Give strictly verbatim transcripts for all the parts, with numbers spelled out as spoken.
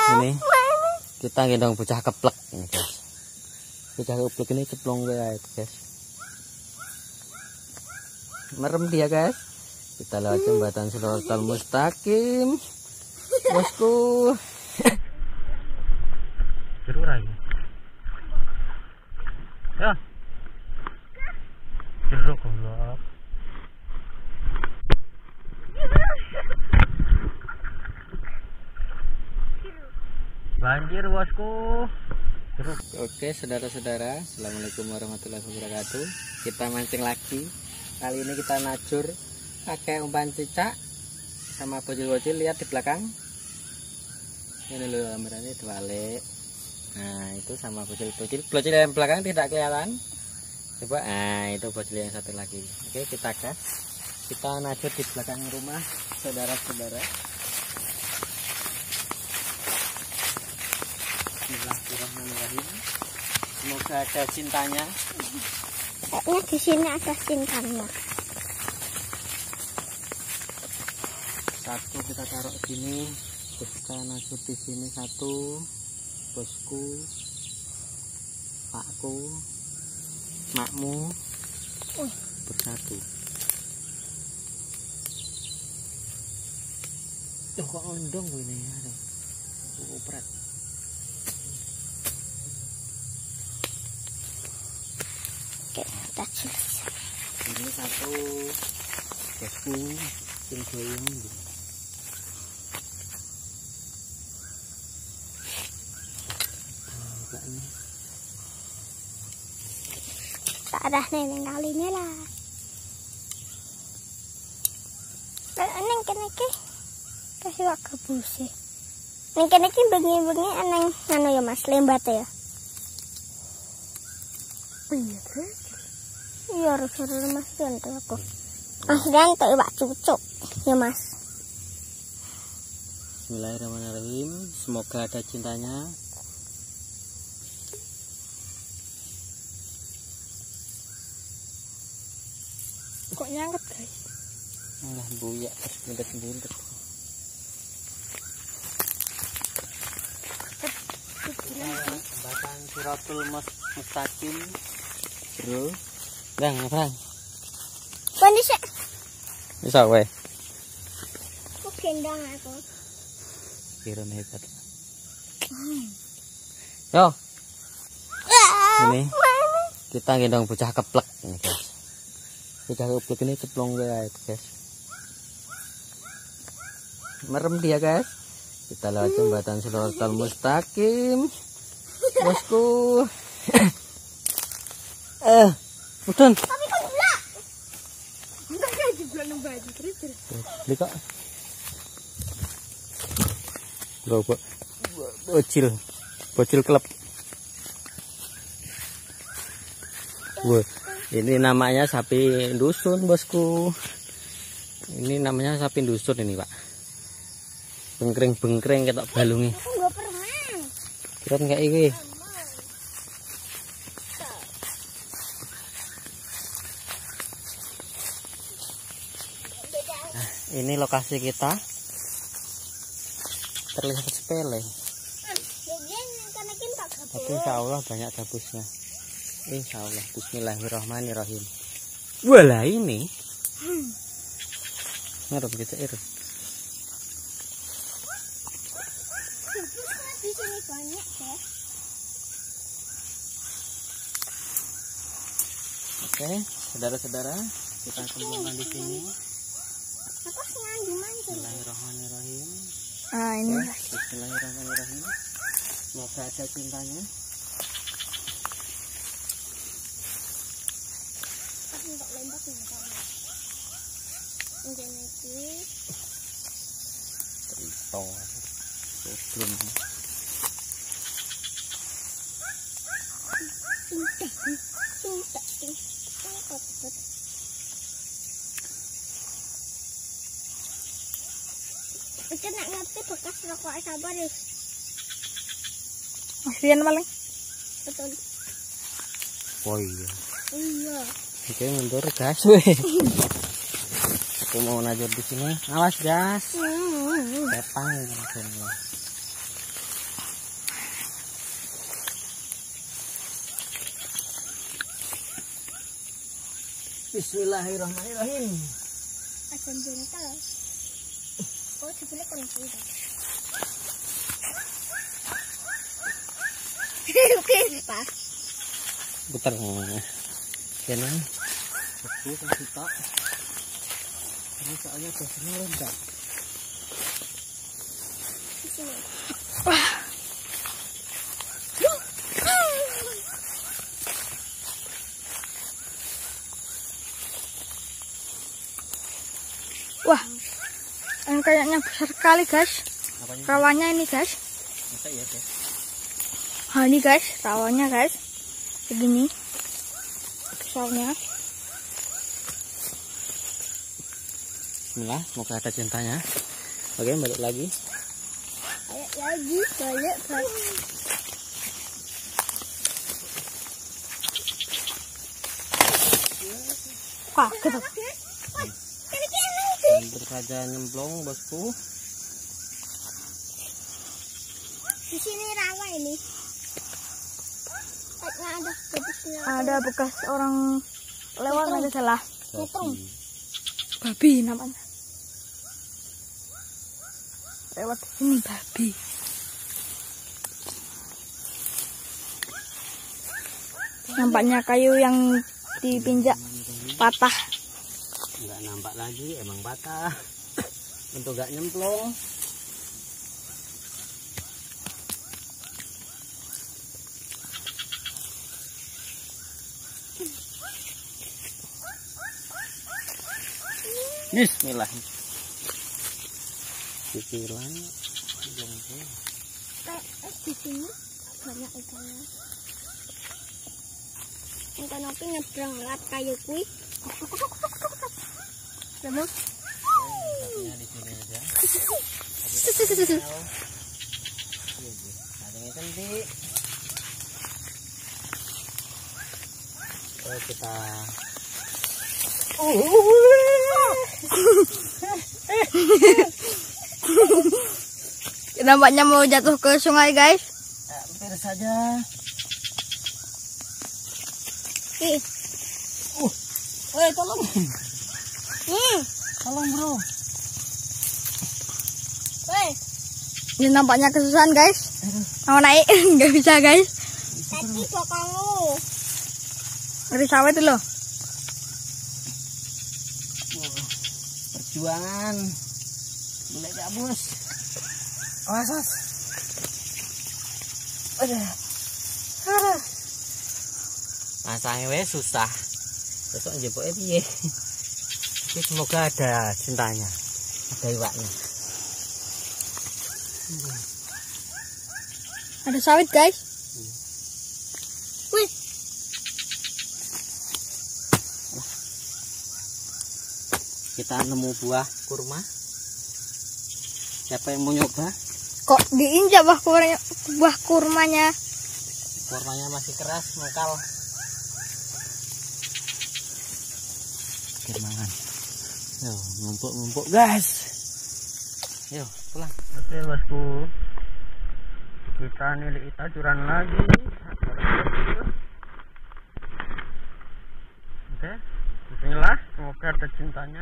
Ini kita gendong bocah keplek ini guys. Bocah keplek ini ceplong guys. Merem dia guys. Kita lewat jembatan Shiratal Mustaqim. Bosku. Jeruk lagi. Ya. Jeruk goblok. Banjir bosku. Jeruk. Oke saudara-saudara, assalamualaikum warahmatullahi wabarakatuh. Kita mancing lagi. Kali ini kita najur pakai umpan cicak sama bocil-bocil. Lihat di belakang. Ini loh gambarannya terbalik. Nah itu sama bocil-bocil. Bocil yang belakang tidak kelihatan. Coba, nah itu bocil yang satu lagi. Oke kita gas. Kita najur di belakang rumah saudara-saudara. Bismillahirrahmanirrahim. Semoga ada cintanya. Kayaknya di sini ada cintanya. Satu kita taruh sini, terus kita najur di sini satu, bosku, pakku, makmu, uh. bersatu. Tuh kok ondong ini ada, upret. Oke, kita selesai. Ini satu, bosku, tim goyang. Tak ada neneng kalinya lah. Neng kene iki kasih wak gabuse. Neng kene iki bengi-bengi eneng anu ya Mas, lembat ya. Iya, iya harus-harus Mas ganti aku. Mas ganti wak cucuk ya Mas. Bismillahirrahmanirrahim. Semoga ada cintanya. Kok nyangkut guys? Malah buyak bundet-bundet. Jembatan Shiratal Mustaqim, bro. Bang, bang. Bandi sih. Bisa weh. Kok gendang aku? Kiron hebat. Yo. Ini kita gendong bocah keplek ini guys. Bocah keplek ini ceplong guys, guys. Merem dia guys. Kita lewat jembatan Shiratal Mustaqim. Bosku. Eh, Udon. Tapi kok jeblak? Enggak kayak jeblak nang baju terus. Beli kok. Bro, bocil. Bocil klub. Wah, ini namanya sapi dusun, bosku. Ini namanya sapi dusun ini, Pak. Bengkring-bengkring ketok balungi. Aku enggak pernah. Keren kayak iki. Nah, ini lokasi kita. Terlihat sepele. Tapi insya Allah banyak gabusnya. Insya Allah. Bismillahirrahmanirrahim. Walah ini. Ngarep kita ir. Di sini banyak ya. Oke, saudara-saudara, kita kembangkan di sini. Apa ngandi mancing? Bismillahirrahmanirrahim. Ah, ini Oke, bismillahirrahmanirrahim. Semoga ada cintanya. untuk lembak nih kamu. Ini iki. Cerita. Sebelum Itu nak ngerti bekas rokok sabar ya. Masih paling. Betul. oh iya. Iya. Oke, mundur gas weh. Aku mau najur di sini. Awas gas. Hmm. Sepang rasanya. Bismillahirrahmanirrahim. Ajan jengkel. Oh, jebule kon iki. Oke, pas. Putar. Kena. Aku kasih tak. Ini soalnya biasanya lengkap. Di sini. Wah. Wah, yang kayaknya besar sekali guys. Apanya? Rawannya ini guys. Masa iya guys? Nah ini guys, rawannya guys. Begini. Besarnya. Bismillah, semoga ada cintanya. Oke, balik lagi. Ayo lagi, balik balik. Wah, gitu. Hampir saja nyemplung bosku. Di sini rawa ini. Kayaknya ada betisnya. Ada bekas orang lewat aja salah. Hitung. Babi namanya. Lewat sini babi. Nampaknya kayu yang dipinjak patah. Nggak nampak lagi, emang patah. Untuk gak nyemplung. Bismillah. Cicilan. Kayak eh, di sini banyak ikannya. Ikan opi nyebrang lewat kayu kui. Kamu? Satunya di sini aja. Ada yang cantik. Oh, kita Nampaknya mau jatuh ke sungai guys. hampir saja. Ih, Uh, eh tolong, hmm, tolong bro. weh, Ini nampaknya kesusahan guys. Mau naik nggak bisa guys. tadi bokongmu. Ngeri sawit itu loh. Wah, perjuangan mulai gabus. Awas, awas. Aduh. Aduh. Masangnya weh susah. Besok njeboknya piye. Tapi semoga ada cintanya. Ada iwaknya. Ada sawit guys. Wih, Kita nemu buah kurma. Siapa yang mau nyoba? Kok diinjak buah kurmanya? Buah kurmanya. Kurmanya masih keras, mengkal. Gimana? Yo, ngumpuk-ngumpuk, guys. Yo, pulang. Oke, bosku. Kita nilik tajuran lagi. Oke, bismillah. Semoga ada cintanya.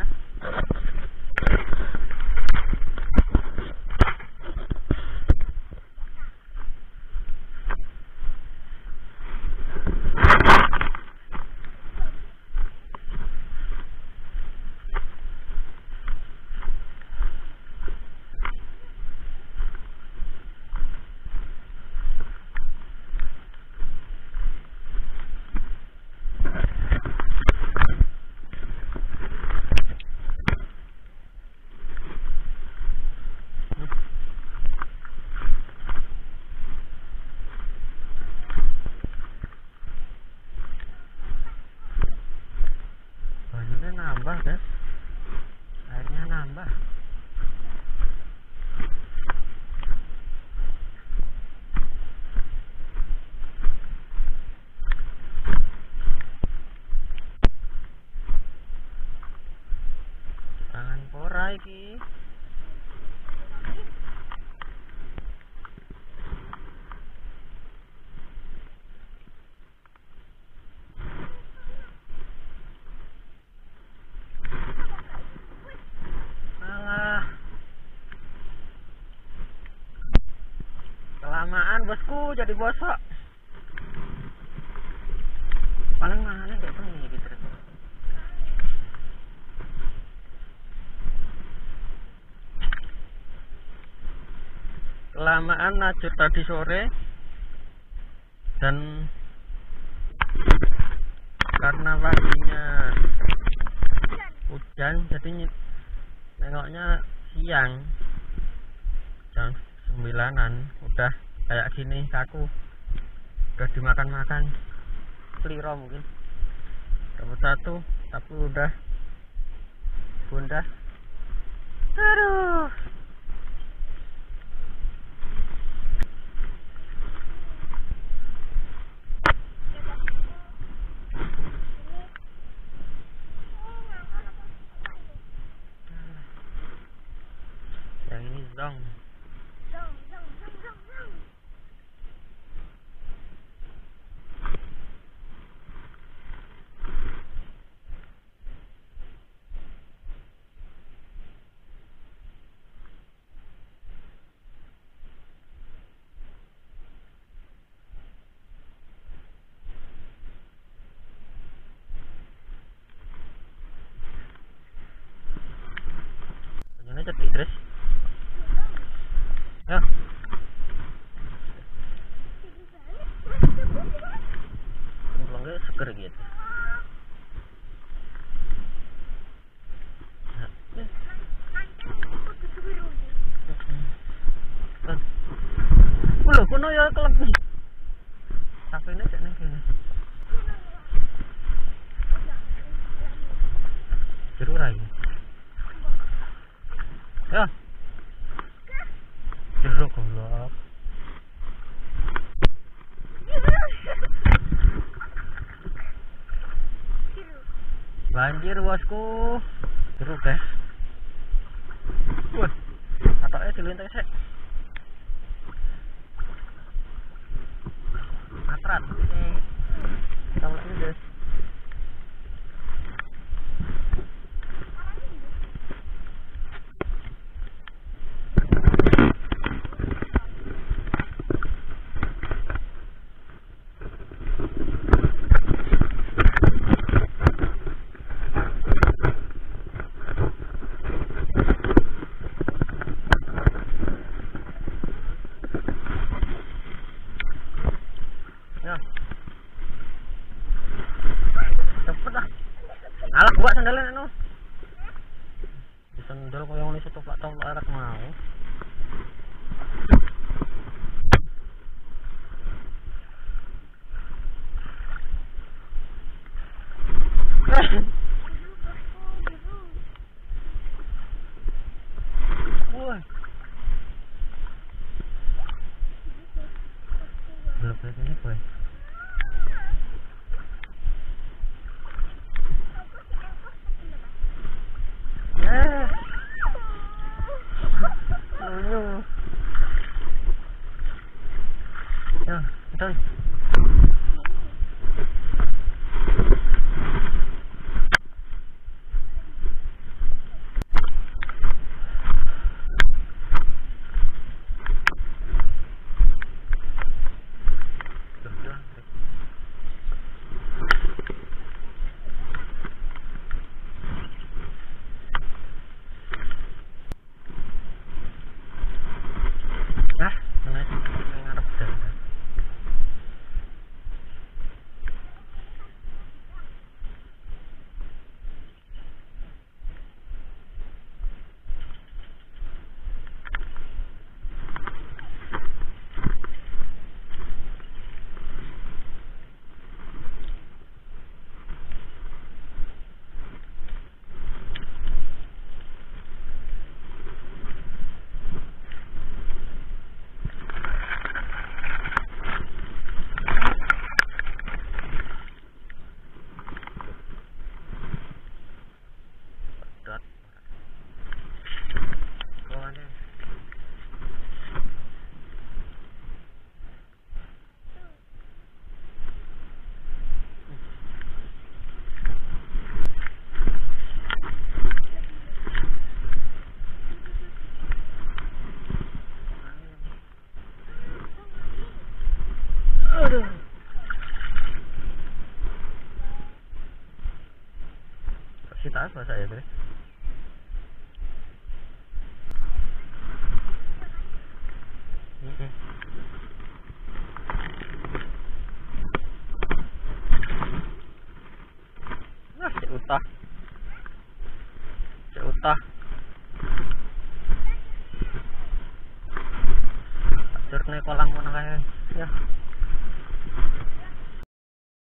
Kelamaan bosku jadi bosok. Paling mana kayak begini gitu. Kelamaan najur tadi sore dan karena paginya hujan jadi nengoknya siang jam sembilanan udah kayak gini kaku, udah dimakan-makan seliro mungkin dapat satu tapi udah bunda. Aduh, yang ini zong. Ini cetik terus. Ya. Belum seger gitu. Ulo kono ya kelep. Safene cek ning kene. Jeru ra iki. Ya. Jeruk goblok. Banjir bosku. Jeruk guys. Wah. Atoknya dilintai sik. Matrat. Eh. Tahu ini guys. Alah buat sandalnya no. Sandal kau yang ini toplak toplak arak mau. Wah. Belum lagi ini boy. Ya, betul. Masa ya, Bre? Nah, cek utah. Cek utah. Acurne kolam ngono kae. Ya.